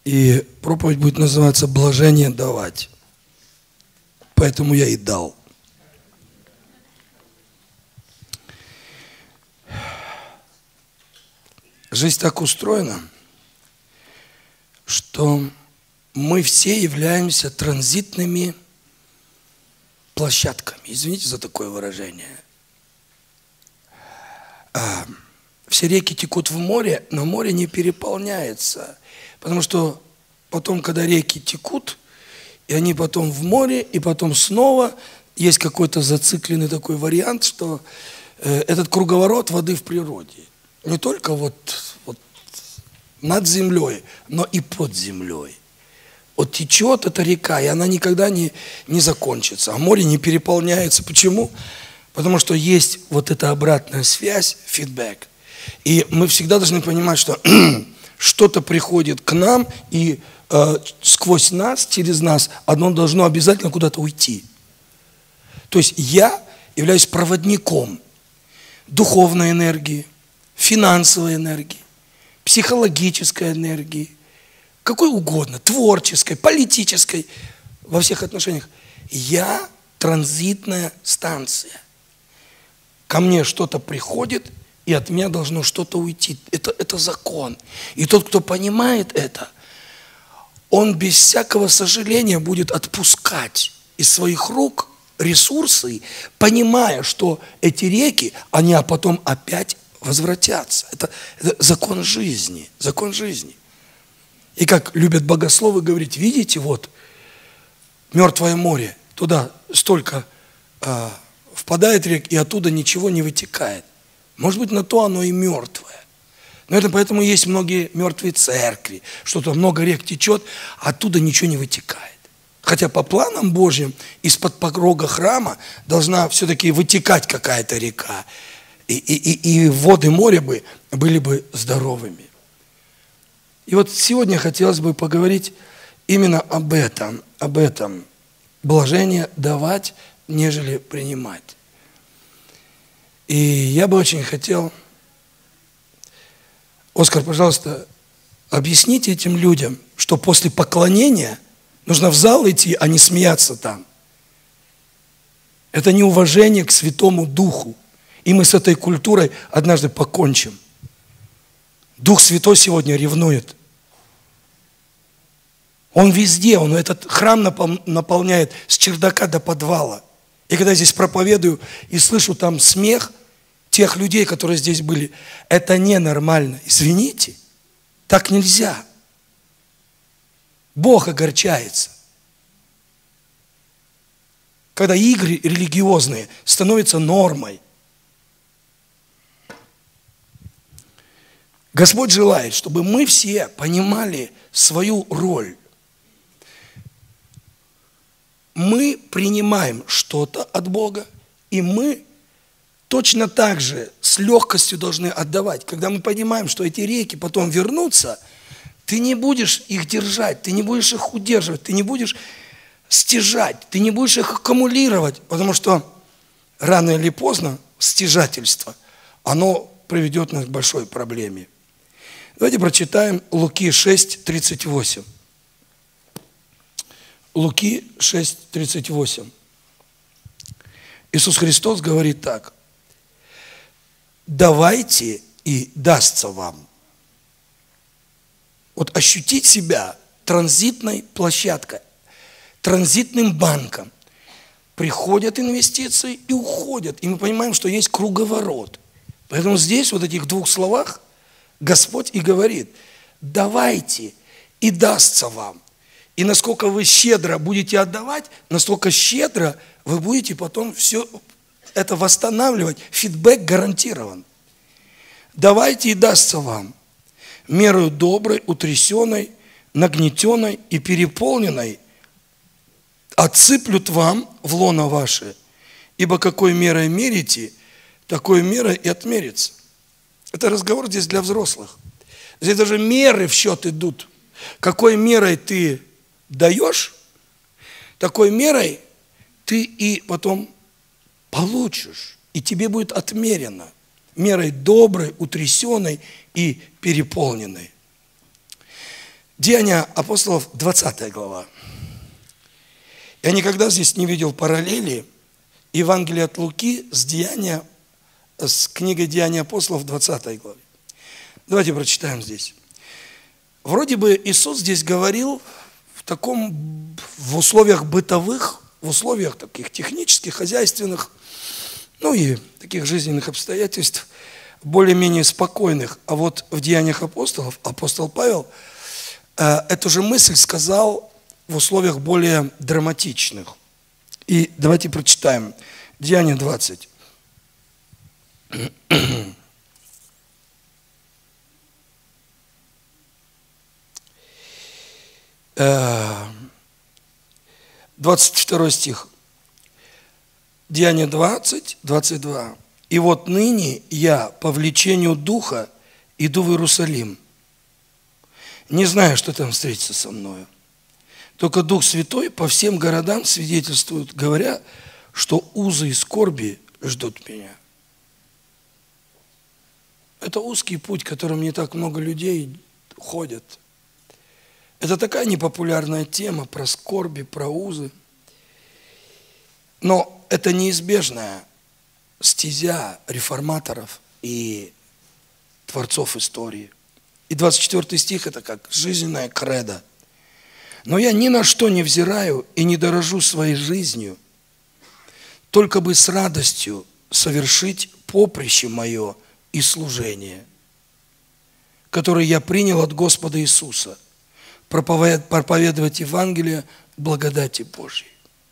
И проповедь будет называться «Блажение давать». Поэтому я и дал. Жизнь так устроена, что мы все являемся транзитными площадками. Извините за такое выражение. Все реки текут в море, но море не переполняется. Потому что потом, когда реки текут, и они потом в море, и потом снова, есть какой-то зацикленный такой вариант, что этот круговорот воды в природе. Не только вот над землей, но и под землей. Вот течет эта река, и она никогда не закончится. А море не переполняется. Почему? Потому что есть вот эта обратная связь, фидбэк. И мы всегда должны понимать, что что-то приходит к нам, и сквозь нас, через нас, одно должно обязательно куда-то уйти. То есть я являюсь проводником духовной энергии, финансовой энергии, психологической энергии, какой угодно, творческой, политической, во всех отношениях. Я транзитная станция. Ко мне что-то приходит, и от меня должно что-то уйти. Это закон. И тот, кто понимает это, он без всякого сожаления будет отпускать из своих рук ресурсы, понимая, что эти реки, они потом опять возвратятся. Это закон жизни. Закон жизни. И как любят богословы говорить, видите, вот Мертвое море, туда столько впадает рек, и оттуда ничего не вытекает. Может быть, на то оно и мертвое. Но это поэтому есть многие мертвые церкви, что-то много рек течет, а оттуда ничего не вытекает. Хотя по планам Божьим из-под порога храма должна все-таки вытекать какая-то река. И воды моря были бы здоровыми. И вот сегодня хотелось бы поговорить именно об этом. Блажение давать, нежели принимать. И я бы очень хотел, Оскар, пожалуйста, объясните этим людям, что после поклонения нужно в зал идти, а не смеяться там. Это неуважение к Святому Духу. И мы с этой культурой однажды покончим. Дух Святой сегодня ревнует. Он везде, он этот храм наполняет с чердака до подвала. И когда я здесь проповедую и слышу там смех тех людей, которые здесь были, это ненормально. Извините, так нельзя. Бог огорчается. Когда игры религиозные становятся нормой. Господь желает, чтобы мы все понимали свою роль. Мы принимаем что-то от Бога, и мы точно так же с легкостью должны отдавать. Когда мы понимаем, что эти реки потом вернутся, ты не будешь их держать, ты не будешь их удерживать, ты не будешь стяжать, ты не будешь их аккумулировать, потому что рано или поздно стяжательство, оно приведет нас к большой проблеме. Давайте прочитаем Луки 6:38. Луки 6:38. Иисус Христос говорит так: давайте, и дастся вам. Вот ощутить себя транзитной площадкой, транзитным банком. Приходят инвестиции и уходят. И мы понимаем, что есть круговорот. Поэтому здесь, вот в этих двух словах, Господь и говорит: давайте, и дастся вам. И насколько вы щедро будете отдавать, настолько щедро вы будете потом все это восстанавливать. Фидбэк гарантирован. Давайте, и дастся вам. Мерою доброй, утрясенной, нагнетенной и переполненной отсыплют вам в лоно ваше. Ибо какой мерой мерите, такой мерой и отмерится. Это разговор здесь для взрослых. Здесь даже меры в счет идут. Какой мерой ты даешь, такой мерой ты и потом получишь. И тебе будет отмерено. Мерой доброй, утрясенной и переполненной. Деяния апостолов, 20 глава. Я никогда здесь не видел параллели Евангелия от Луки с книгой Деяний апостолов, 20 главе. Давайте прочитаем здесь. Вроде бы Иисус здесь говорил в условиях бытовых, в условиях таких технических, хозяйственных, ну и таких жизненных обстоятельств, более-менее спокойных. А вот в Деяниях апостолов апостол Павел эту же мысль сказал в условиях более драматичных. И давайте прочитаем. Деяния 20. 22 стих. Деяния 20, 22. «И вот ныне я по влечению Духа иду в Иерусалим, не зная, что там встретится со мною. Только Дух Святой по всем городам свидетельствует, говоря, что узы и скорби ждут меня». Это узкий путь, которым не так много людей ходят. Это такая непопулярная тема про скорби, про узы. Но это неизбежная стезя реформаторов и творцов истории. И 24 стих – это как жизненная кредо. «Но я ни на что не взираю и не дорожу своей жизнью, только бы с радостью совершить поприще мое и служение, которое я принял от Господа Иисуса, проповедовать Евангелие благодати Божьей».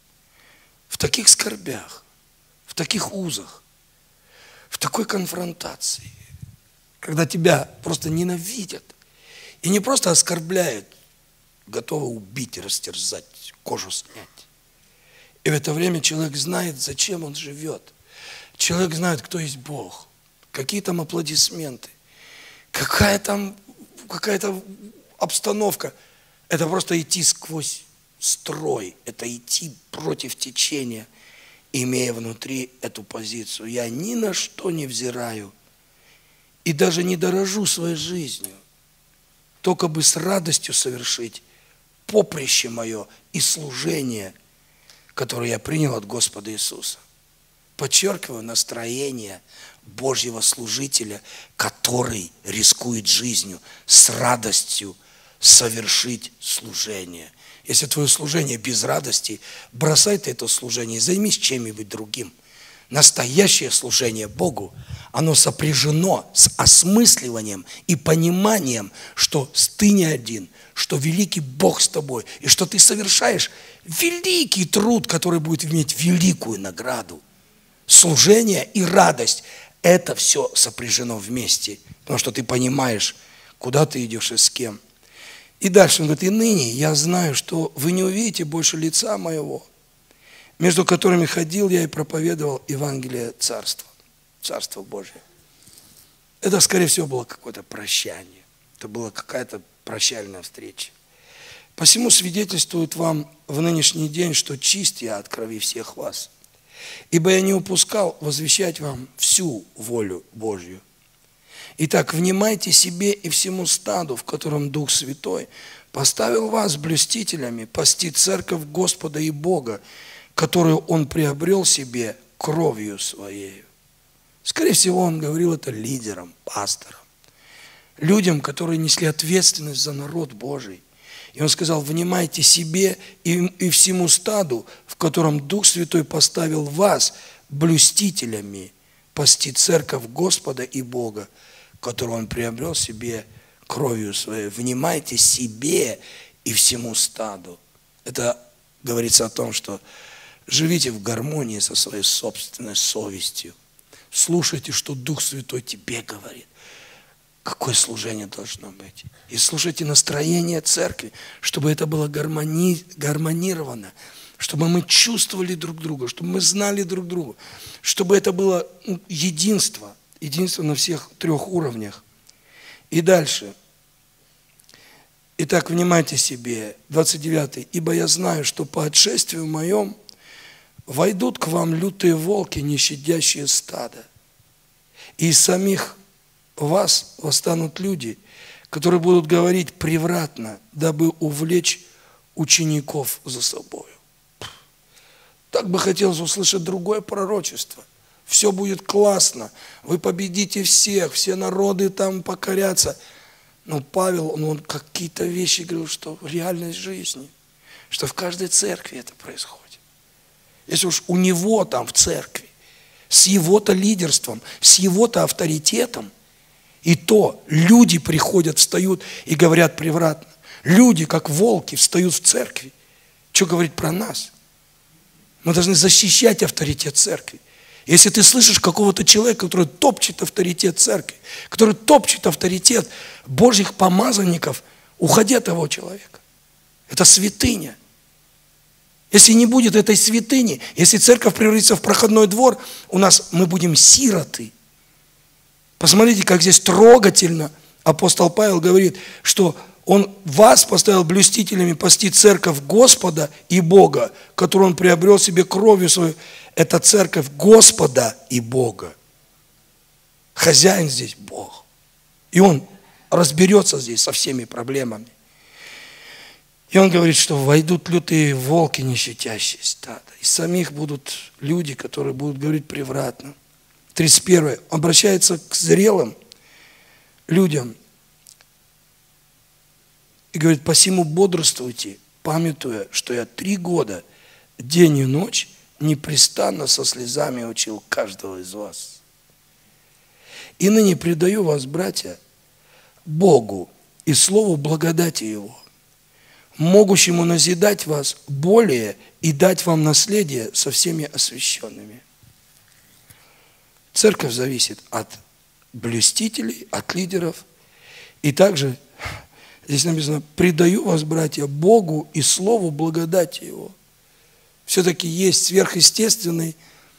В таких скорбях, в таких узах, в такой конфронтации, когда тебя просто ненавидят и не просто оскорбляют, готовы убить и растерзать, кожу снять. И в это время человек знает, зачем он живет. Человек знает, кто есть Бог, какие там аплодисменты, какая-то обстановка. Это просто идти сквозь строй, это идти против течения, имея внутри эту позицию. Я ни на что не взираю и даже не дорожу своей жизнью, только бы с радостью совершить поприще мое и служение, которое я принял от Господа Иисуса. Подчеркиваю, настроение Божьего служителя, который рискует жизнью с радостью совершить служение. Если твое служение без радости, бросай ты это служение и займись чем-нибудь другим. Настоящее служение Богу, оно сопряжено с осмысливанием и пониманием, что ты не один, что великий Бог с тобой, и что ты совершаешь великий труд, который будет иметь великую награду. Служение и радость – это все сопряжено вместе, потому что ты понимаешь, куда ты идешь и с кем. И дальше он говорит: «И ныне я знаю, что вы не увидите больше лица моего, между которыми ходил я и проповедовал Евангелие Царства, Царство Божие». Это, скорее всего, было какое-то прощание. Это была какая-то прощальная встреча. «Посему свидетельствует вам в нынешний день, что чист я от крови всех вас, ибо я не упускал возвещать вам всю волю Божью. Итак, внимайте себе и всему стаду, в котором Дух Святой поставил вас блюстителями, пасти церковь Господа и Бога, которую Он приобрел себе кровью Своею». Скорее всего, он говорил это лидерам, пасторам, людям, которые несли ответственность за народ Божий. И он сказал: внимайте себе и всему стаду, в котором Дух Святой поставил вас блюстителями, пасти церковь Господа и Бога, которую Он приобрел себе кровью Своей. Внимайте себе и всему стаду. Это говорится о том, что живите в гармонии со своей собственной совестью. Слушайте, что Дух Святой тебе говорит. Какое служение должно быть. И слушайте настроение церкви, чтобы это было гармонировано, чтобы мы чувствовали друг друга, чтобы мы знали друг друга, чтобы это было единство на всех 3 уровнях. И дальше. Итак, внимайте себе, 29. «Ибо я знаю, что по отшествию моем войдут к вам лютые волки, не щадящие стада, и из самих вас восстанут люди, которые будут говорить превратно, дабы увлечь учеников за собою. Так бы хотелось услышать другое пророчество. Все будет классно, вы победите всех, все народы там покорятся. Но Павел, он какие-то вещи говорил, что в реальность жизни, что в каждой церкви это происходит. Если уж у него там в церкви, с его-то лидерством, с его-то авторитетом, и то люди приходят, встают и говорят превратно. Люди, как волки, встают в церкви. Что говорить про нас? Мы должны защищать авторитет церкви. Если ты слышишь какого-то человека, который топчет авторитет церкви, который топчет авторитет Божьих помазанников, уходи от того человека. Это святыня. Если не будет этой святыни, если церковь превратится в проходной двор, мы будем сироты. Посмотрите, как здесь трогательно апостол Павел говорит, что он вас поставил блюстителями пасти церковь Господа и Бога, которую он приобрел себе кровью свою. Это церковь Господа и Бога. Хозяин здесь Бог. И он разберется здесь со всеми проблемами. И он говорит, что войдут лютые волки, не щадящие стада. И самих будут люди, которые будут говорить превратно. 31. Обращается к зрелым людям и говорит: посему бодрствуйте, памятуя, что я 3 года, день и ночь, непрестанно со слезами учил каждого из вас. И ныне предаю вас, братья, Богу и слову благодати Его, могущему назидать вас более и дать вам наследие со всеми освященными. Церковь зависит от блюстителей, от лидеров. И также здесь написано: предаю вас, братья, Богу и слову благодати Его. Все-таки есть сверхъестественный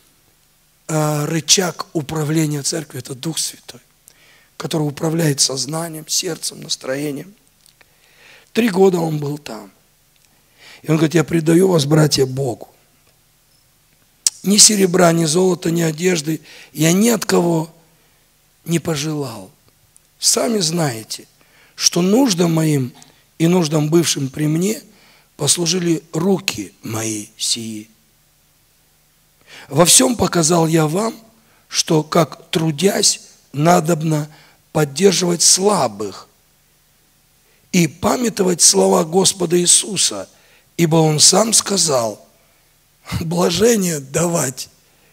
рычаг управления церковью, это Дух Святой, который управляет сознанием, сердцем, настроением. 3 года он был там. И он говорит: я предаю вас, братья, Богу. Ни серебра, ни золота, ни одежды я ни от кого не пожелал. Сами знаете, что нуждам моим и нуждам бывшим при мне послужили руки мои сии. Во всем показал я вам, что, как трудясь, надобно поддерживать слабых и памятовать слова Господа Иисуса, ибо Он сам сказал: блажение давать,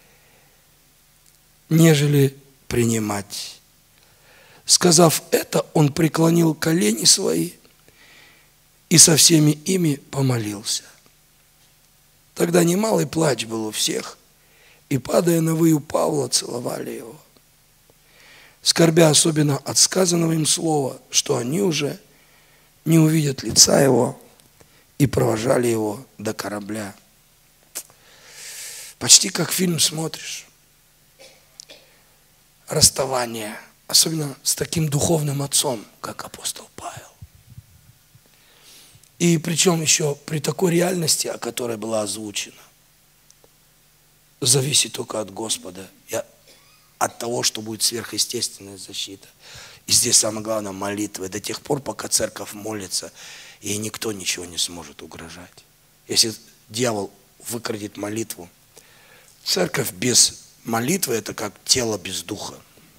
нежели принимать. Сказав это, Он преклонил колени свои и со всеми ими помолился. Тогда немалый плач был у всех, и, падая на выю Павла, целовали его, скорбя особенно от сказанного им слова, что они уже не увидят лица его, и провожали его до корабля. Почти как фильм смотришь. Расставание, особенно с таким духовным отцом, как апостол Павел. И причем еще при такой реальности, о которой была озвучена, зависит только от Господа, и от того, что будет сверхъестественная защита. И здесь самое главное — молитва. До тех пор, пока церковь молится, ей никто ничего не сможет угрожать. Если дьявол выкрадет молитву, церковь без молитвы — это как тело без духа.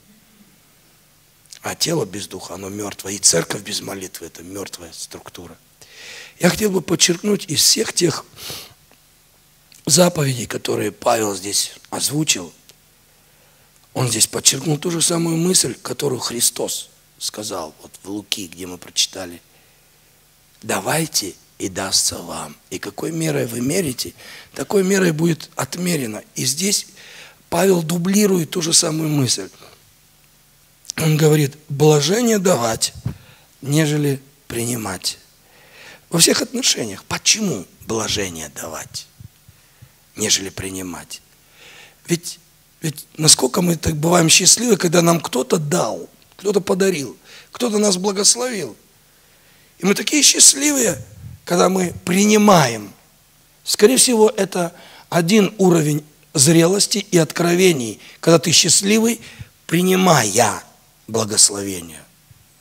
А тело без духа, оно мертвое. И церковь без молитвы — это мертвая структура. Я хотел бы подчеркнуть из всех тех заповедей, которые Павел здесь озвучил, он здесь подчеркнул ту же самую мысль, которую Христос сказал вот в Луки, где мы прочитали: давайте, и дастся вам. И какой мерой вы мерите, такой мерой будет отмерено. И здесь Павел дублирует ту же самую мысль. Он говорит: блажение давать, нежели принимать. Во всех отношениях. Почему блажение давать, нежели принимать? Ведь насколько мы так бываем счастливы, когда нам кто-то дал, кто-то подарил, кто-то нас благословил. И мы такие счастливые, когда мы принимаем. Скорее всего, это один уровень зрелости и откровений, когда ты счастливый, принимая благословение.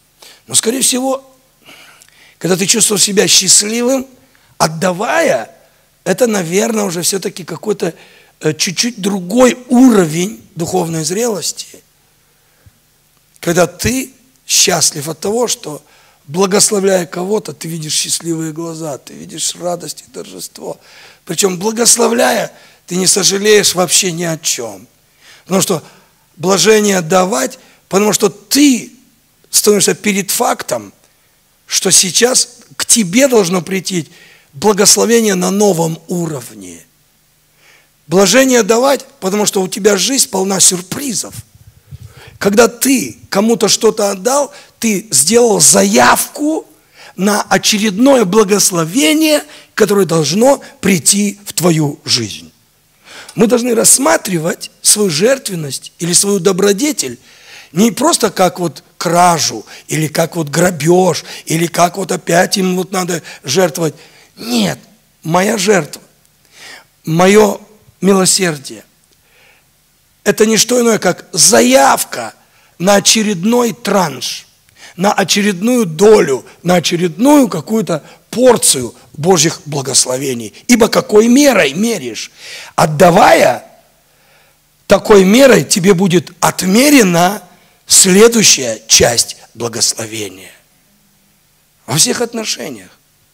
Но, скорее всего, когда ты чувствовал себя счастливым, отдавая, это, наверное, уже все-таки какой-то чуть-чуть другой уровень духовной зрелости. Когда ты счастлив от того, что, благословляя кого-то, ты видишь счастливые глаза, ты видишь радость и торжество. Причем, благословляя, ты не сожалеешь вообще ни о чем. Потому что блажение давать, потому что ты становишься перед фактом, что сейчас к тебе должно прийти благословение на новом уровне. Блажение давать, потому что у тебя жизнь полна сюрпризов. Когда ты кому-то что-то отдал, ты сделал заявку на очередное благословение, которое должно прийти в твою жизнь. Мы должны рассматривать свою жертвенность или свою добродетель не просто как вот кражу, или как вот грабеж, или как вот опять им вот надо жертвовать. Нет, моя жертва, мое милосердие – это не что иное, как заявка на очередной транш, на очередную долю, на очередную какую-то порцию Божьих благословений. Ибо какой мерой меришь? Отдавая, такой мерой тебе будет отмерена следующая часть благословения. Во всех отношениях.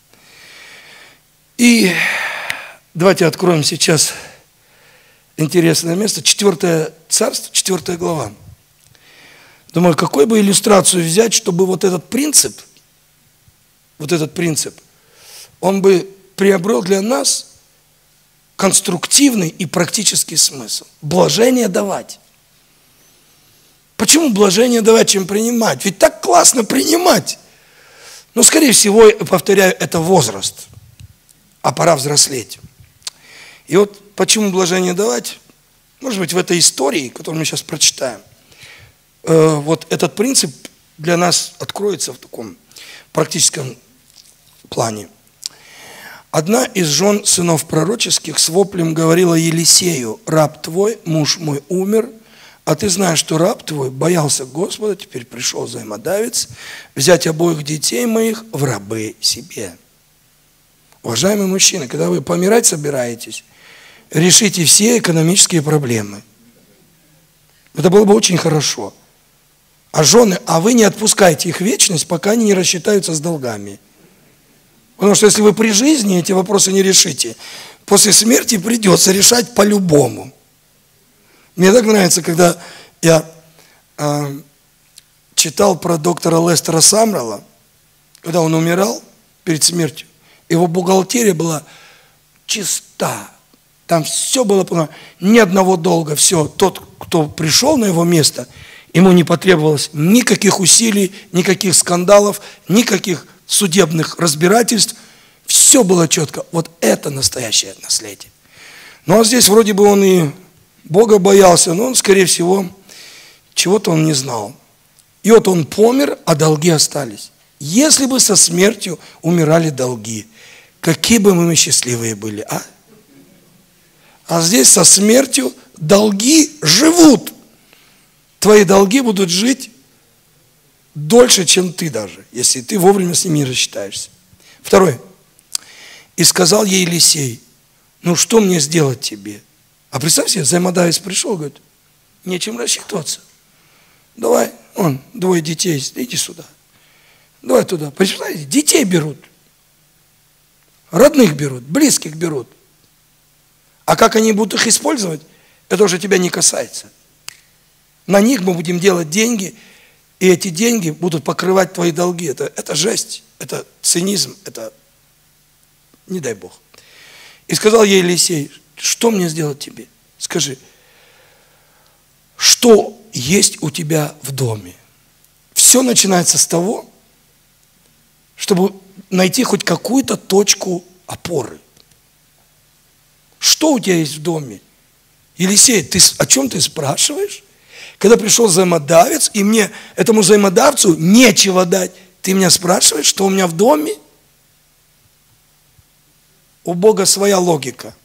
И давайте откроем сейчас интересное место. 4 Царство, 4 глава. Думаю, какой бы иллюстрацию взять, чтобы вот этот принцип, он бы приобрел для нас конструктивный и практический смысл. Блажение давать. Почему блажение давать, чем принимать? Ведь так классно принимать. Но, скорее всего, повторяю, это возраст. А пора взрослеть. И вот почему блажение давать? Может быть, в этой истории, которую мы сейчас прочитаем, вот этот принцип для нас откроется в таком практическом плане. Одна из жен сынов пророческих с воплем говорила Елисею: раб твой, муж мой умер, а ты знаешь, что раб твой боялся Господа, теперь пришел взаимодавец, взять обоих детей моих в рабы себе. Уважаемые мужчины, когда вы помирать собираетесь, решите все экономические проблемы. Это было бы очень хорошо. А жены, вы не отпускайте их в вечность, пока они не рассчитаются с долгами. Потому что если вы при жизни эти вопросы не решите, после смерти придется решать по-любому. Мне так нравится, когда я читал про доктора Лестера Самрелла, когда он умирал перед смертью, его бухгалтерия была чиста. Там все было полно, ни одного долга, все. Тот, кто пришел на его место, ему не потребовалось никаких усилий, никаких скандалов, никаких судебных разбирательств. Все было четко. Вот это настоящее наследие. Ну а здесь вроде бы он и Бога боялся, но он, скорее всего, чего-то он не знал. И вот он помер, а долги остались. Если бы со смертью умирали долги, какие бы мы счастливые были, а? А здесь со смертью долги живут. Твои долги будут жить дольше, чем ты даже, если ты вовремя с ними не рассчитаешься. Второе. И сказал ей Елисей: ну что мне сделать тебе? А представь себе, взаимодавец пришел, говорит: нечем рассчитываться. Давай, двое детей, иди сюда. Давай туда. Представляете, детей берут. Родных берут, близких берут. А как они будут их использовать, это уже тебя не касается. На них мы будем делать деньги, и эти деньги будут покрывать твои долги. Это жесть, это цинизм, это не дай Бог. И сказал ей Елисей: что мне сделать тебе? Скажи, что есть у тебя в доме? Все начинается с того, чтобы найти хоть какую-то точку опоры. Что у тебя есть в доме? Елисей, о чем ты спрашиваешь? Когда пришел взаимодавец, и мне, этому взаимодавцу, нечего дать, ты меня спрашиваешь, что у меня в доме? У Бога своя логика.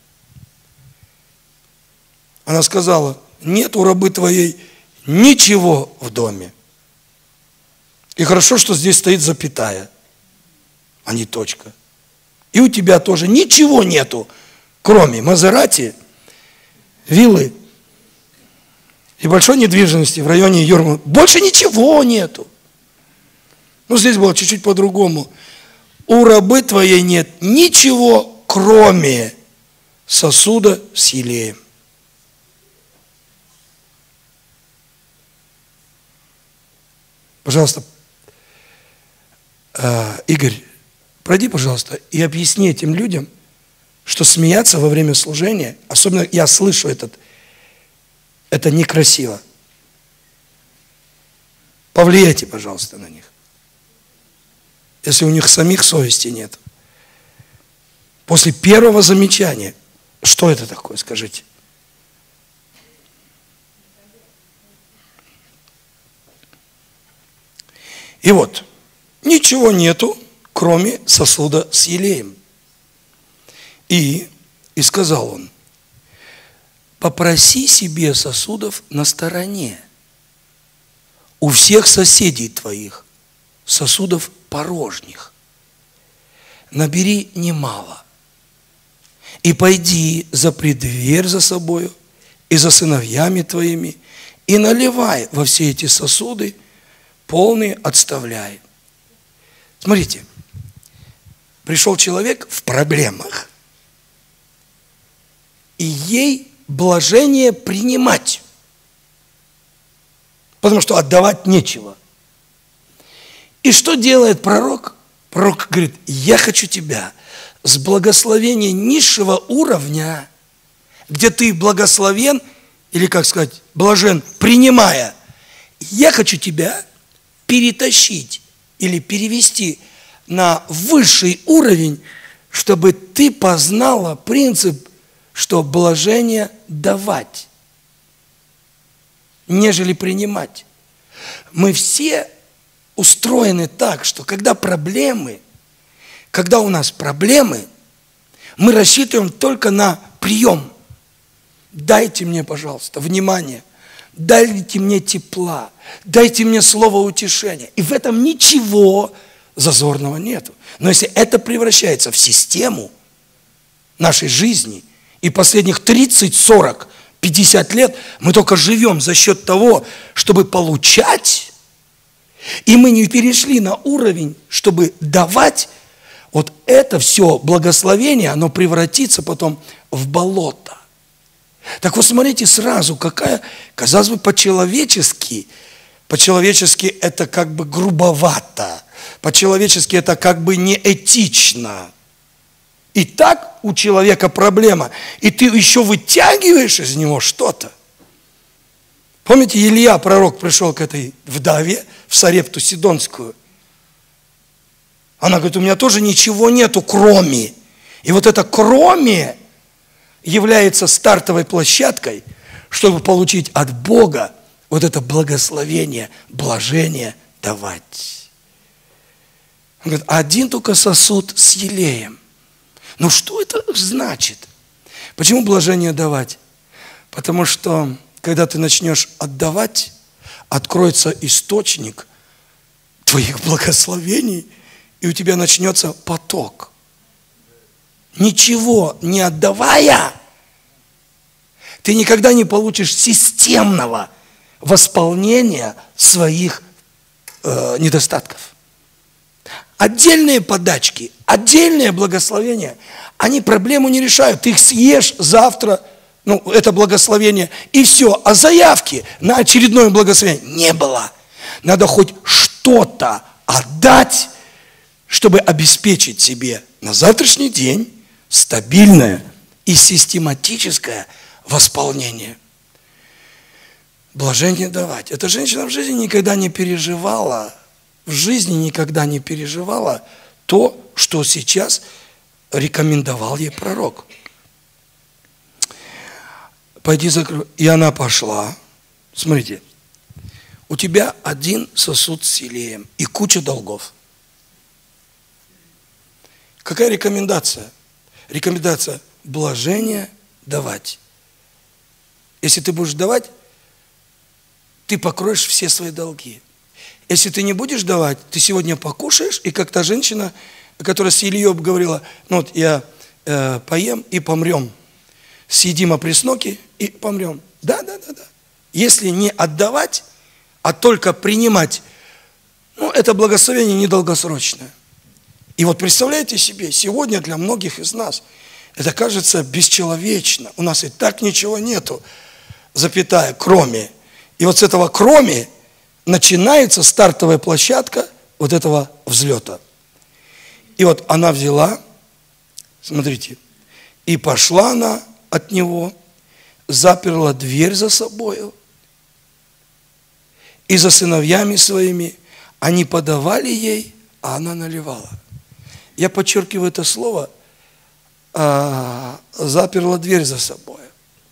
Она сказала: нет у рабы твоей ничего в доме. И хорошо, что здесь стоит запятая, а не точка. И у тебя тоже ничего нету, кроме Мазерати, виллы и большой недвижимости в районе Юрмала. Больше ничего нету. Ну, здесь было чуть-чуть по-другому. У рабы твоей нет ничего, кроме сосуда с елеем. Пожалуйста, Игорь, пройди, пожалуйста, и объясни этим людям, что смеяться во время служения, особенно я слышу это некрасиво. Повлияйте, пожалуйста, на них. Если у них самих совести нет. После первого замечания, что это такое, скажите? И вот, ничего нету, кроме сосуда с елеем. И сказал он, попроси себе сосудов на стороне. У всех соседей твоих сосудов порожних. Набери немало. И пойди, запри дверь за собою и за сыновьями твоими, и наливай во все эти сосуды, полные отставляй. Смотрите, пришел человек в проблемах, и ей блажение принимать, потому что отдавать нечего. И что делает пророк? Пророк говорит, я хочу тебя с благословения низшего уровня, где ты благословен, или, как сказать, блажен, принимая, я хочу тебя перетащить или перевести на высший уровень, чтобы ты познала принцип, что блажение давать, нежели принимать. Мы все устроены так, что когда у нас проблемы, мы рассчитываем только на прием. Дайте мне, пожалуйста, внимание, дайте мне тепла, дайте мне слово утешения. И в этом ничего зазорного нету. Но если это превращается в систему нашей жизни, и последних 30, 40, 50 лет мы только живем за счет того, чтобы получать, и мы не перешли на уровень, чтобы давать, вот это все благословение, оно превратится потом в болото. Так вот, смотрите сразу, какая, казалось бы, по-человечески это как бы грубовато, по-человечески это как бы неэтично. И так у человека проблема, и ты еще вытягиваешь из него что-то. Помните, Илья, пророк, пришел к этой вдове в Сарепту Сидонскую. Она говорит, у меня тоже ничего нету, кроме. И вот это кроме является стартовой площадкой, чтобы получить от Бога вот это благословение, блажение давать. Он говорит, один только сосуд с елеем. Ну что это значит? Почему блажение давать? Потому что, когда ты начнешь отдавать, откроется источник твоих благословений, и у тебя начнется поток. Ничего не отдавая, ты никогда не получишь системного восполнения своих недостатков. Отдельные подачки, отдельные благословения, они проблему не решают. Ты их съешь завтра, это благословение, и все. А заявки на очередное благословение не было. Надо хоть что-то отдать, чтобы обеспечить себе на завтрашний день стабильное и систематическое восполнение. Блажение давать. Эта женщина в жизни никогда не переживала, то, что сейчас рекомендовал ей пророк. Пойди закрой. И она пошла. Смотрите, у тебя один сосуд с елеем и куча долгов. Какая рекомендация? Рекомендация блажение давать. Если ты будешь давать, ты покроешь все свои долги. Если ты не будешь давать, ты сегодня покушаешь, и как та женщина, которая с Ильей говорила, ну вот я поем и помрем. Съедим опресноки и помрем. Да. Если не отдавать, а только принимать, ну, это благословение недолгосрочное. И вот представляете себе, сегодня для многих из нас это кажется бесчеловечно. У нас и так ничего нету, запятая, кроме. И вот с этого кроме начинается стартовая площадка вот этого взлета. И вот она взяла, смотрите, и пошла она от него, заперла дверь за собою, и за сыновьями своими они подавали ей, а она наливала. Я подчеркиваю это слово, заперла дверь за собой.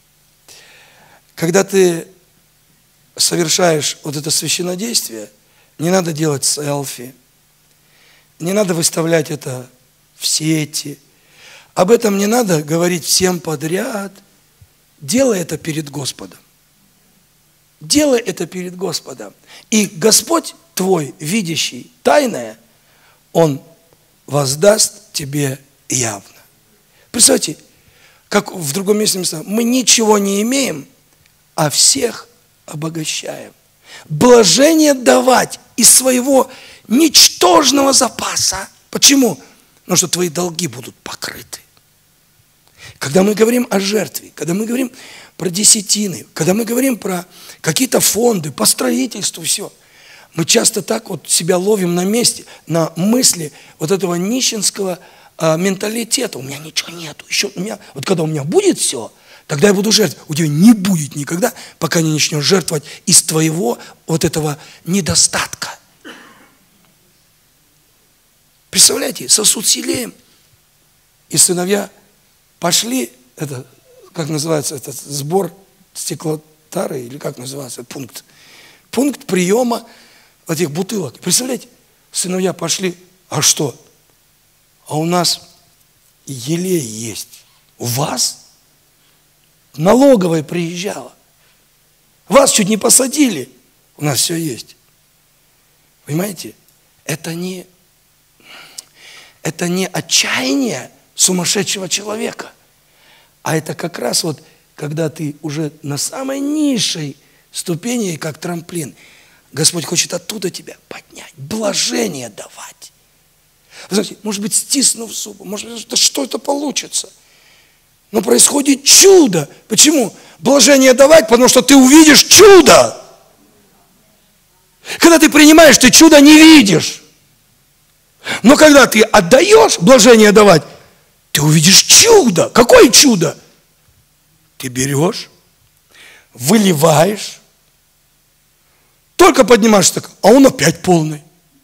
Когда ты совершаешь вот это священнодействие, не надо делать селфи, не надо выставлять это в сети, об этом не надо говорить всем подряд. Делай это перед Господом. Делай это перед Господом. И Господь твой, видящий тайное, Он воздаст тебе явно. Представьте, как в другом месте написано, мы ничего не имеем, а всех обогащаем. Блажение давать из своего ничтожного запаса. Почему? Потому что твои долги будут покрыты. Когда мы говорим о жертве, когда мы говорим про десятины, когда мы говорим про какие-то фонды, по строительству, все, мы часто так вот себя ловим на месте, на мысли вот этого нищенского менталитета. У меня ничего нету. Еще у меня, вот когда у меня будет все, тогда я буду жертвовать. У тебя не будет никогда, пока не начнешь жертвовать из твоего вот этого недостатка. Представляете, сосуд с елеем, и сыновья пошли, это, как называется, этот сбор стеклотары, или как называется, пункт приема этих бутылок. Представляете, сыновья пошли, а что? А у нас елей есть. У вас? Налоговая приезжала. Вас чуть не посадили. У нас все есть. Понимаете? Это не отчаяние сумасшедшего человека, а это как раз вот, когда ты уже на самой низшей ступени, как трамплин, Господь хочет оттуда тебя поднять, блажение давать. Вы знаете, может быть, стиснув зубы, может быть, да что это получится? Но происходит чудо. Почему? Блажение давать, потому что ты увидишь чудо. Когда ты принимаешь, ты чудо не видишь. Но когда ты отдаешь блажение давать, ты увидишь чудо. Какое чудо? Ты берешь, выливаешь, только поднимаешь так, а он опять полный.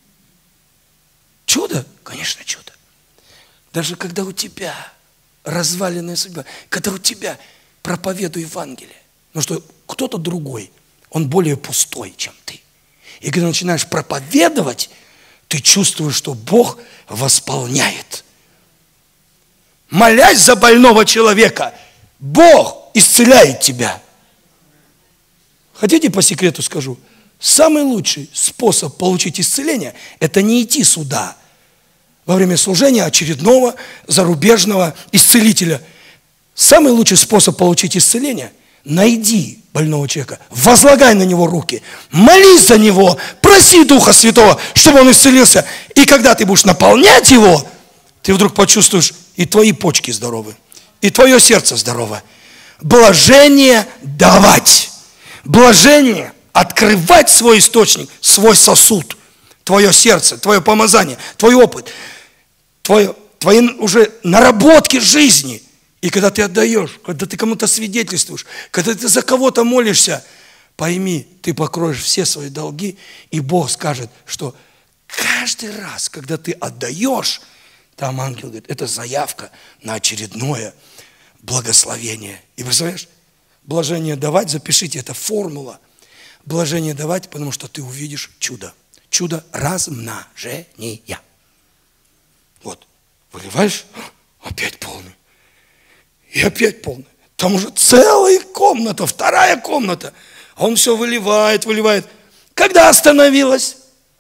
Чудо? Конечно, чудо. Даже когда у тебя разваленная судьба, когда у тебя проповедуй Евангелие, но что кто-то другой, он более пустой, чем ты. И когда начинаешь проповедовать, ты чувствуешь, что Бог восполняет. Молясь за больного человека, Бог исцеляет тебя. Хотите, по секрету скажу? Самый лучший способ получить исцеление – это не идти сюда во время служения очередного зарубежного исцелителя. Самый лучший способ получить исцеление – найди больного человека, возлагай на него руки, молись за него, проси Духа Святого, чтобы он исцелился. И когда ты будешь наполнять его, ты вдруг почувствуешь, и твои почки здоровы, и твое сердце здорово. Блажение давать, блажение открывать свой источник, свой сосуд, твое сердце, твое помазание, твой опыт, твои уже наработки жизни. И когда ты отдаешь, когда ты кому-то свидетельствуешь, когда ты за кого-то молишься, пойми, ты покроешь все свои долги, и Бог скажет, что каждый раз, когда ты отдаешь, там ангел говорит, это заявка на очередное благословение. И представляешь, блажение давать, запишите, это формула. Блажение давать, потому что ты увидишь чудо. Чудо размножения. Вот, выливаешь, опять полный. И опять полный. Там уже целая комната, вторая комната. А он все выливает, выливает. Когда остановилось?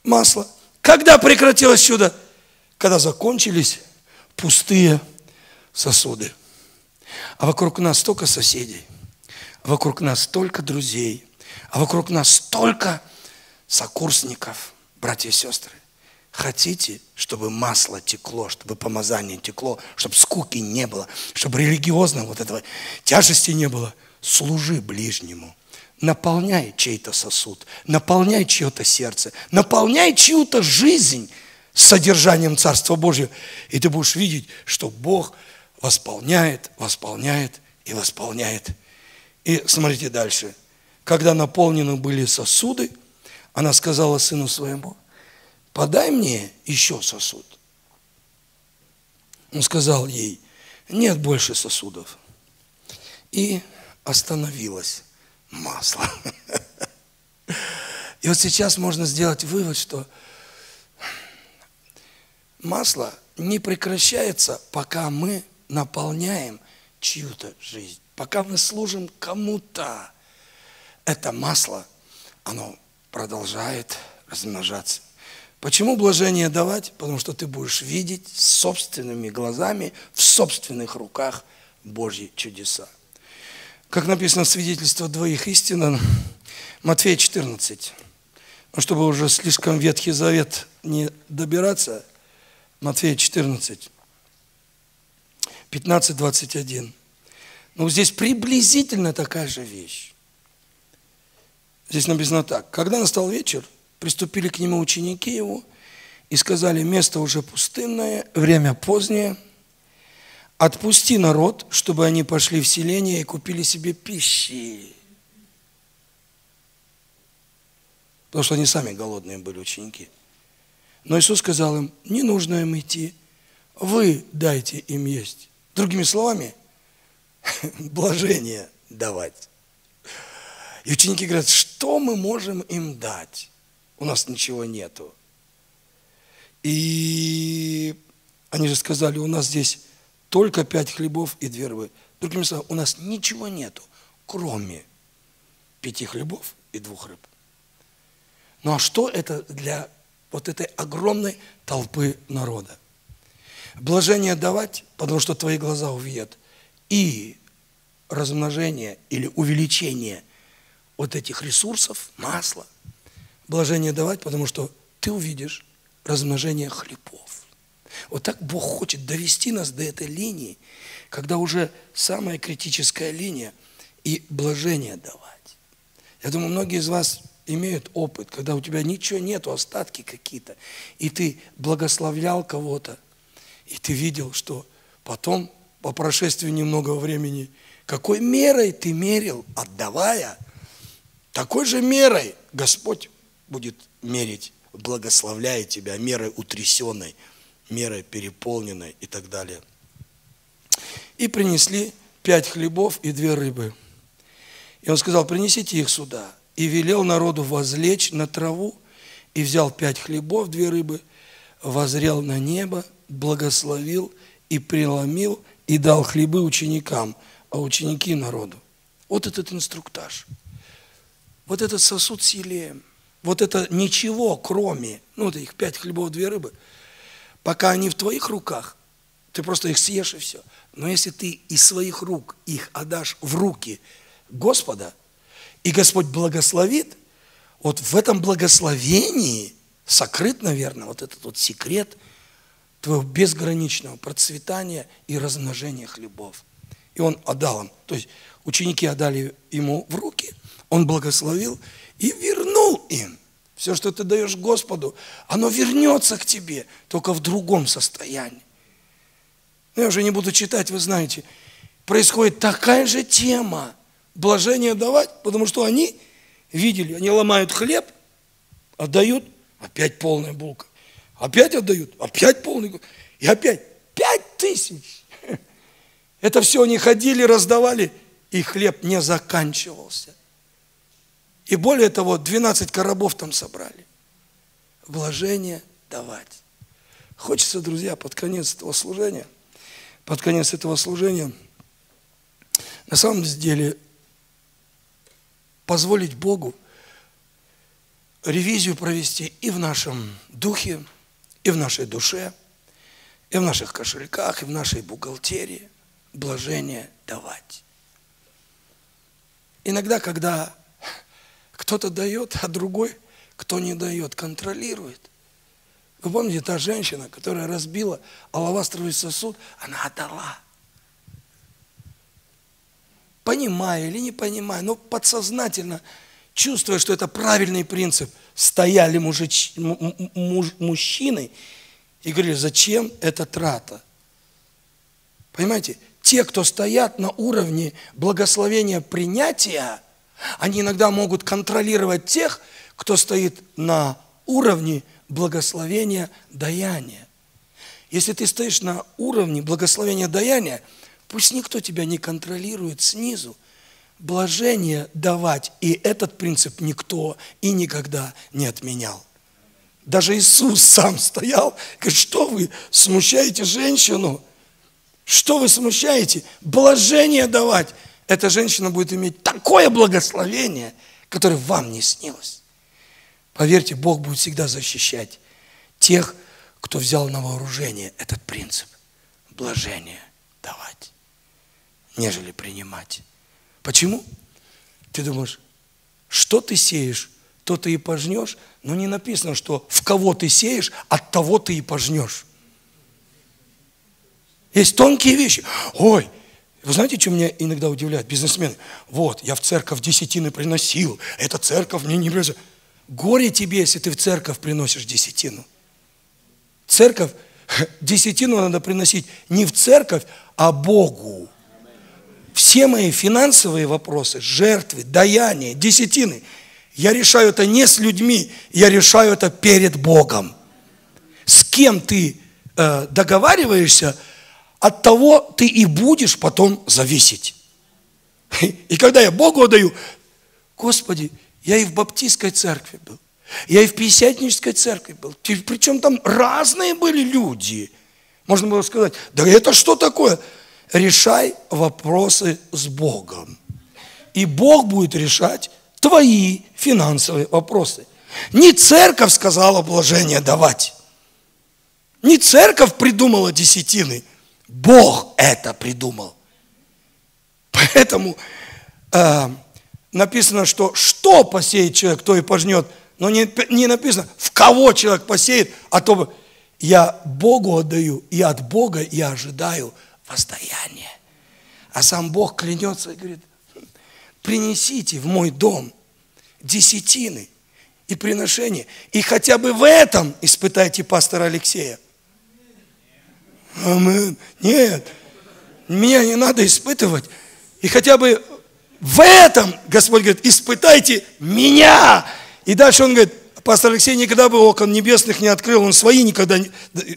масло. Когда прекратилось чудо? Когда закончились пустые сосуды. А вокруг нас столько соседей, а вокруг нас столько друзей, а вокруг нас столько сокурсников, братья и сестры. Хотите, чтобы масло текло, чтобы помазание текло, чтобы скуки не было, чтобы религиозно вот этого тяжести не было? Служи ближнему. Наполняй чей-то сосуд, наполняй чье-то сердце, наполняй чью-то жизнь содержанием Царства Божьего. И ты будешь видеть, что Бог восполняет, восполняет и восполняет. И смотрите дальше. Когда наполнены были сосуды, она сказала сыну своему: подай мне еще сосуд. Он сказал ей: нет больше сосудов. И остановилось масло. И вот сейчас можно сделать вывод, что масло не прекращается, пока мы наполняем чью-то жизнь. Пока мы служим кому-то, это масло, оно продолжает размножаться. Почему блажение давать? Потому что ты будешь видеть собственными глазами, в собственных руках Божьи чудеса. Как написано в свидетельстве двоих истин, Матфея 14. Но чтобы уже слишком Ветхий Завет не добираться, Матфея 14, 15-21. Ну, здесь приблизительно такая же вещь. Здесь написано так. Когда настал вечер, приступили к нему ученики его и сказали: место уже пустынное, время позднее, отпусти народ, чтобы они пошли в селение и купили себе пищи. Потому что они сами голодные были, ученики. Но Иисус сказал им: не нужно им идти, вы дайте им есть. Другими словами, блажение давать. И ученики говорят: что мы можем им дать? У нас ничего нету. И они же сказали: у нас здесь только 5 хлебов и 2 рыбы. Другими словами, у нас ничего нету, кроме 5 хлебов и 2 рыб. Ну а что это для вот этой огромной толпы народа? Блажение давать, потому что твои глаза увидят и размножение или увеличение вот этих ресурсов, масла. Блажение давать, потому что ты увидишь размножение хлебов. Вот так Бог хочет довести нас до этой линии, когда уже самая критическая линия, и блажение давать. Я думаю, многие из вас имеют опыт, когда у тебя ничего нету, остатки какие-то, и ты благословлял кого-то, и ты видел, что потом, по прошествии немного времени, какой мерой ты мерил, отдавая, такой же мерой Господь будет мерить, благословляя тебя, мерой утрясенной, мерой переполненной и так далее. И принесли 5 хлебов и 2 рыбы. И он сказал: принесите их сюда. И велел народу возлечь на траву, и взял 5 хлебов, 2 рыбы, воззрел на небо, благословил и преломил, и дал хлебы ученикам, а ученики народу. Вот этот инструктаж. Вот этот сосуд с елеем. Вот это ничего, кроме, вот их 5 хлебов, 2 рыбы. Пока они в твоих руках, ты просто их съешь и все. Но если ты из своих рук их отдашь в руки Господа, и Господь благословит, вот в этом благословении сокрыт, наверное, вот этот вот секрет твоего безграничного процветания и размножения хлебов. И он отдал им. То есть ученики отдали ему в руки, он благословил и вернул им. Все, что ты даешь Господу, оно вернется к тебе, только в другом состоянии. Я уже не буду читать, вы знаете, происходит такая же тема. Блажение давать, потому что они видели, они ломают хлеб, отдают, опять полная булка. Опять отдают, опять полный булка. И опять 5000. Это все они ходили, раздавали, и хлеб не заканчивался. И более того, 12 коробов там собрали. Блажение давать. Хочется, друзья, под конец этого служения, на самом деле, позволить Богу ревизию провести и в нашем духе, и в нашей душе, и в наших кошельках, и в нашей бухгалтерии. Блажение давать. Иногда, когда кто-то дает, а другой, кто не дает, контролирует. Вы помните, та женщина, которая разбила алавастровый сосуд, она отдала. Понимая или не понимая, но подсознательно, чувствуя, что это правильный принцип, стояли мужчины и говорили, зачем эта трата? Понимаете, те, кто стоят на уровне благословения принятия, они иногда могут контролировать тех, кто стоит на уровне благословения даяния. Если ты стоишь на уровне благословения даяния, пусть никто тебя не контролирует снизу. Блажение давать, и этот принцип никто и никогда не отменял. Даже Иисус сам стоял, говорит, что вы смущаете женщину? Что вы смущаете? Блажение давать. Эта женщина будет иметь такое благословение, которое вам не снилось. Поверьте, Бог будет всегда защищать тех, кто взял на вооружение этот принцип. Блажение давать, нежели принимать. Почему? Ты думаешь, что ты сеешь, то ты и пожнешь, но не написано, что в кого ты сеешь, от того ты и пожнешь. Есть тонкие вещи. Ой, вы знаете, что меня иногда удивляет? Бизнесмены. Вот, я в церковь десятины приносил, эта церковь мне не приносит. Горе тебе, если ты в церковь приносишь десятину. Церковь, десятину надо приносить не в церковь, а Богу. Все мои финансовые вопросы, жертвы, даяния, десятины, я решаю это не с людьми, я решаю это перед Богом. С кем ты договариваешься, от того ты и будешь потом зависеть. И когда я Богу отдаю, Господи, я и в баптистской церкви был, я и в пятидесятнической церкви был. Причем там разные были люди. Можно было сказать, да это что такое? Решай вопросы с Богом. И Бог будет решать твои финансовые вопросы. Не церковь сказала блажение давать. Не церковь придумала десятины. Бог это придумал. Поэтому написано, что посеет человек, то и пожнет. Но не написано, в кого человек посеет, а то я Богу отдаю, и от Бога я ожидаю воздаяния. А сам Бог клянется и говорит, принесите в мой дом десятины и приношения, и хотя бы в этом испытайте пастора Алексея. Аминь. Нет, меня не надо испытывать. И хотя бы в этом, Господь говорит, испытайте меня. И дальше он говорит, пастор Алексей никогда бы окон небесных не открыл, он свои никогда не...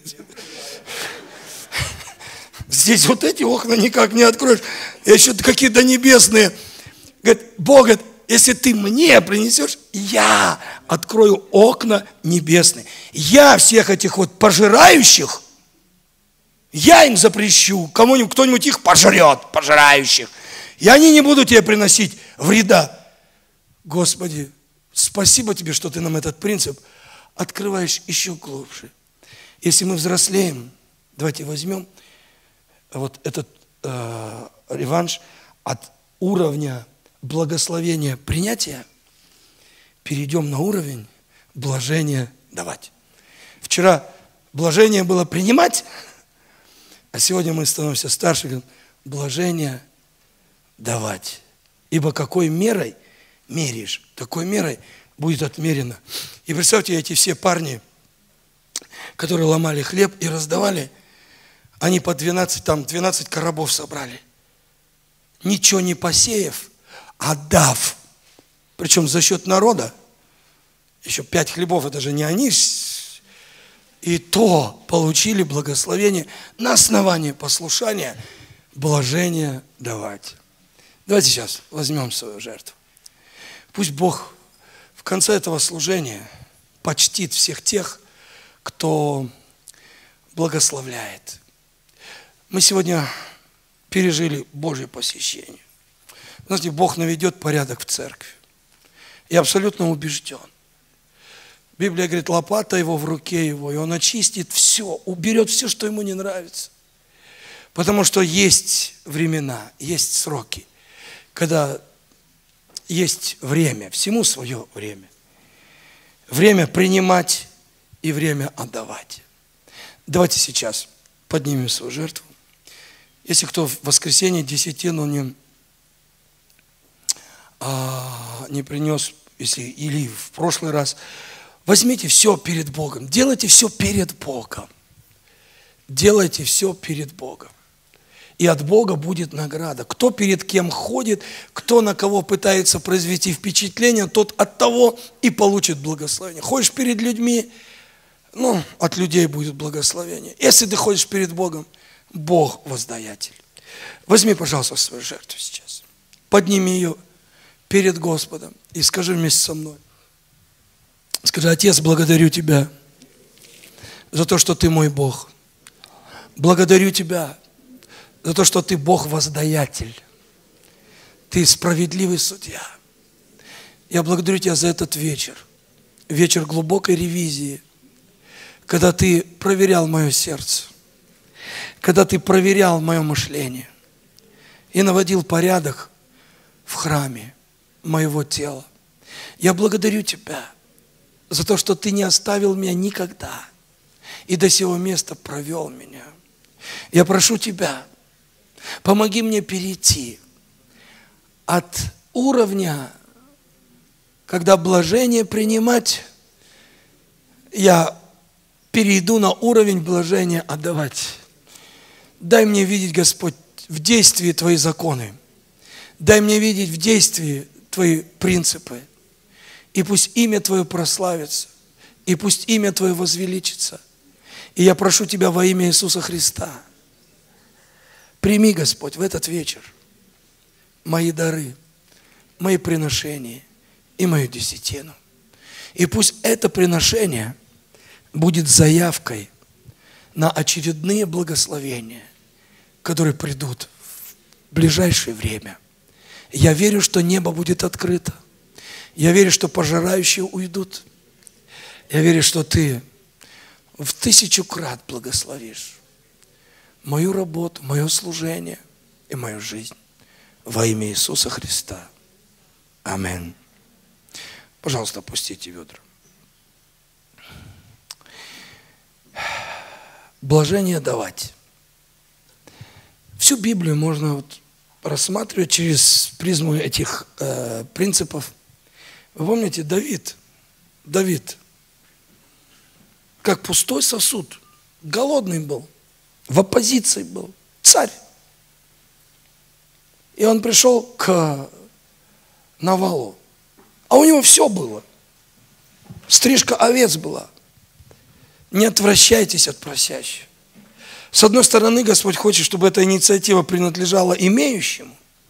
Здесь вот эти окна никак не откроешь, еще какие-то небесные. Говорит, Бог говорит, если ты мне принесешь, я открою окна небесные. Я всех этих вот пожирающих, я им запрещу, кому-нибудь, кто-нибудь их пожрет, пожирающих. И они не будут тебе приносить вреда. Господи, спасибо тебе, что ты нам этот принцип открываешь еще глубже. Если мы взрослеем, давайте возьмем вот этот реванш от уровня благословения принятия, перейдем на уровень блажения давать. Вчера блажение было принимать, а сегодня мы становимся старше, говорим, блажение давать. Ибо какой мерой меряешь, такой мерой будет отмерено. И представьте, эти все парни, которые ломали хлеб и раздавали, они по 12 коробов собрали. Ничего не посеяв, а дав. Причем за счет народа. Еще 5 хлебов, это же не они. И то получили благословение на основании послушания, блажения давать. Давайте сейчас возьмем свою жертву. Пусть Бог в конце этого служения почтит всех тех, кто благословляет. Мы сегодня пережили Божье посещение. Знаете, Бог наведет порядок в церкви. Я абсолютно убежден. Библия говорит, лопата его в руке его, и он очистит все, уберет все, что ему не нравится. Потому что есть времена, есть сроки, когда есть время, всему свое время. Время принимать и время отдавать. Давайте сейчас поднимем свою жертву. Если кто в воскресенье десятину не принес, или в прошлый раз, возьмите все перед Богом. Делайте все перед Богом. Делайте все перед Богом. И от Бога будет награда. Кто перед кем ходит, кто на кого пытается произвести впечатление, тот от того и получит благословение. Ходишь перед людьми, от людей будет благословение. Если ты ходишь перед Богом, Бог воздаятель. Возьми, пожалуйста, свою жертву сейчас. Подними ее перед Господом и скажи вместе со мной. Скажи: Отец, благодарю Тебя за то, что Ты мой Бог. Благодарю Тебя за то, что Ты Бог-воздаятель. Ты справедливый судья. Я благодарю Тебя за этот вечер. Вечер глубокой ревизии, когда Ты проверял мое сердце, когда Ты проверял мое мышление и наводил порядок в храме моего тела. Я благодарю Тебя за то, что Ты не оставил меня никогда и до сего места провел меня. Я прошу Тебя, помоги мне перейти от уровня, когда блажение принимать, я перейду на уровень блажения отдавать. Дай мне видеть, Господь, в действии Твои законы. Дай мне видеть в действии Твои принципы. И пусть имя Твое прославится. И пусть имя Твое возвеличится. И я прошу Тебя во имя Иисуса Христа, прими, Господь, в этот вечер мои дары, мои приношения и мою десятину. И пусть это приношение будет заявкой на очередные благословения, которые придут в ближайшее время. Я верю, что небо будет открыто. Я верю, что пожирающие уйдут. Я верю, что Ты в 1000 крат благословишь мою работу, мое служение и мою жизнь. Во имя Иисуса Христа. Аминь. Пожалуйста, опустите ведра. Блажение давать. Всю Библию можно рассматривать через призму этих принципов. Вы помните, Давид, как пустой сосуд, голодный был, в оппозиции был, царь. И он пришел к Навалу, а у него все было. Стрижка овец была. Не отвращайтесь от просящих. С одной стороны, Господь хочет, чтобы эта инициатива принадлежала имеющему.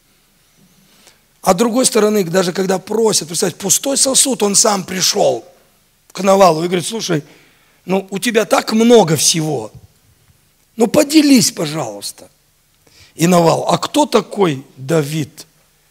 А с другой стороны, даже когда просят, представьте, пустой сосуд, он сам пришел к Навалу и говорит: слушай, у тебя так много всего, поделись, пожалуйста. И Навал: а кто такой Давид?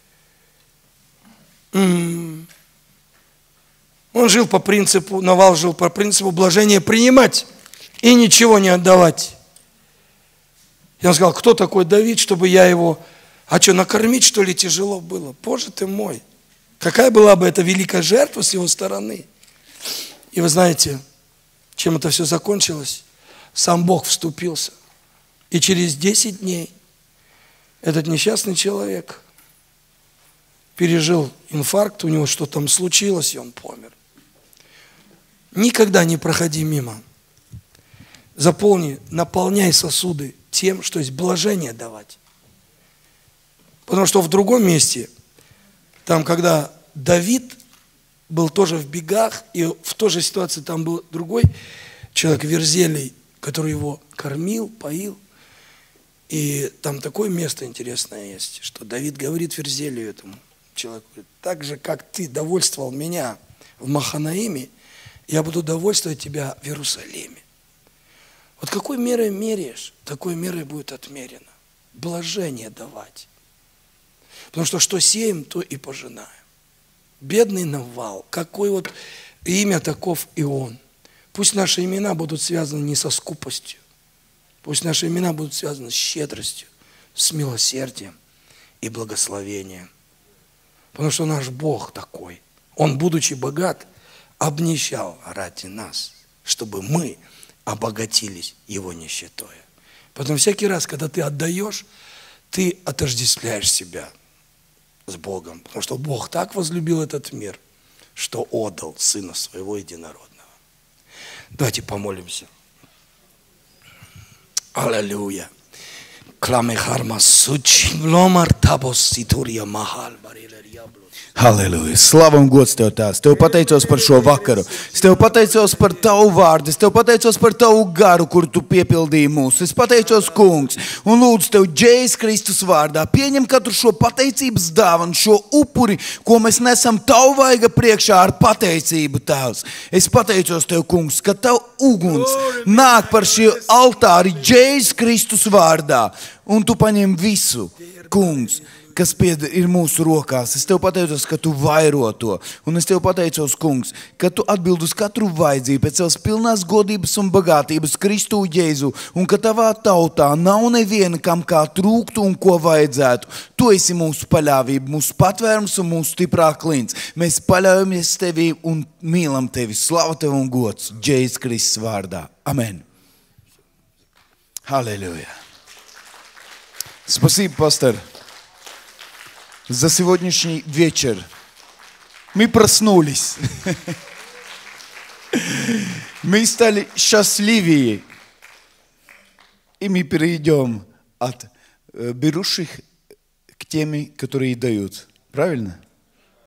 Он жил по принципу, Навал жил по принципу блажения принимать и ничего не отдавать. И он сказал: кто такой Давид, чтобы я его... А что, накормить, что ли, тяжело было? Боже ты мой! Какая была бы это великая жертва с его стороны? И вы знаете, чем это все закончилось? Сам Бог вступился. И через 10 дней этот несчастный человек пережил инфаркт, у него что-то там случилось, и он помер. Никогда не проходи мимо. Заполни, наполняй сосуды тем, что есть блажение давать. Потому что в другом месте, там, когда Давид был тоже в бегах, и в той же ситуации там был другой человек, Верзелий, который его кормил, поил. И там такое место интересное есть, что Давид говорит Верзелию, этому человеку: так же, как ты довольствовал меня в Маханаиме, я буду довольствовать тебя в Иерусалиме. Вот какой мерой меряешь, такой мерой будет отмерено. Блажение давать. Потому что сеем, то и пожинаем. Бедный Навал, какой имя таков и Он. Пусть наши имена будут связаны не со скупостью. Пусть наши имена будут связаны с щедростью, с милосердием и благословением. Потому что наш Бог такой. Он, будучи богат, обнищал ради нас, чтобы мы обогатились Его нищетой. Поэтому всякий раз, когда ты отдаешь, ты отождествляешь себя с Богом. Потому что Бог так возлюбил этот мир, что отдал Сына Своего Единородного. Давайте помолимся. Аллилуйя. Halleluja! Slavam gods Tev tās. Tev pateicos par šo vakaru. Es Tev pateicos par Tavu vārdu. Es Tev pateicos par Tavu garu, kur Tu piepildīji mūs. Es pateicos, Kungs, un lūdzu Tev Jēzus Kristus vārdā. Pieņem katru šo pateicības dāvanu, šo upuri, ko mēs nesam Tavu vaiga priekšā ar pateicību, Tēvs. Es pateicos Tev, Kungs, ka Tavu uguns nāk par šī altāri Jēzus Kristus vārdā. Un Tu paņem visu, Kungs, kas ir mūsu rokās. Es Tev pateicos, ka Tu vairo to. Un es Tev pateicos, Kungs, ka Tu atbild uz katru vajadzību pēc Savas pilnās godības un bagātības Kristu Jēzu, un ka Tavā tautā nav neviena, kam kā trūktu un ko vajadzētu. Tu esi mūsu paļāvība, mūsu patvērums un mūsu stiprā klints. Mēs paļaujamies Tevī un mīlam Tevi. Slava Tev un gods Jēzus Kristus vārdā. Amen. Halleluja. Спасибо, пастор, за сегодняшний вечер. Мы проснулись. Мы стали счастливее. И мы перейдем от берущих к теме, которые дают. Правильно?